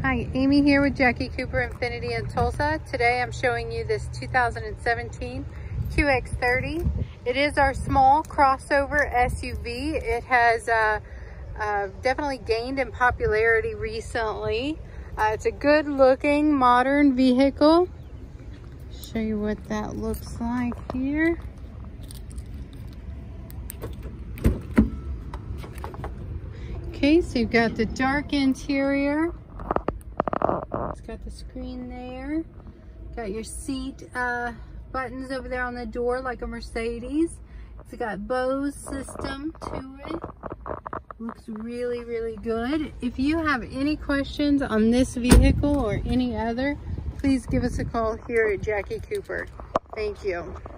Hi, Amy here with Jackie Cooper Infinity in Tulsa. Today I'm showing you this 2017 QX30. It is our small crossover SUV. It has definitely gained in popularity recently. It's a good looking modern vehicle. Show you what that looks like here. Okay, so you've got the dark interior. It's got the screen there. Got your seat buttons over there on the door like a Mercedes. It's got Bose system to it. Looks really, really good. If you have any questions on this vehicle or any other, please give us a call here at Jackie Cooper. Thank you.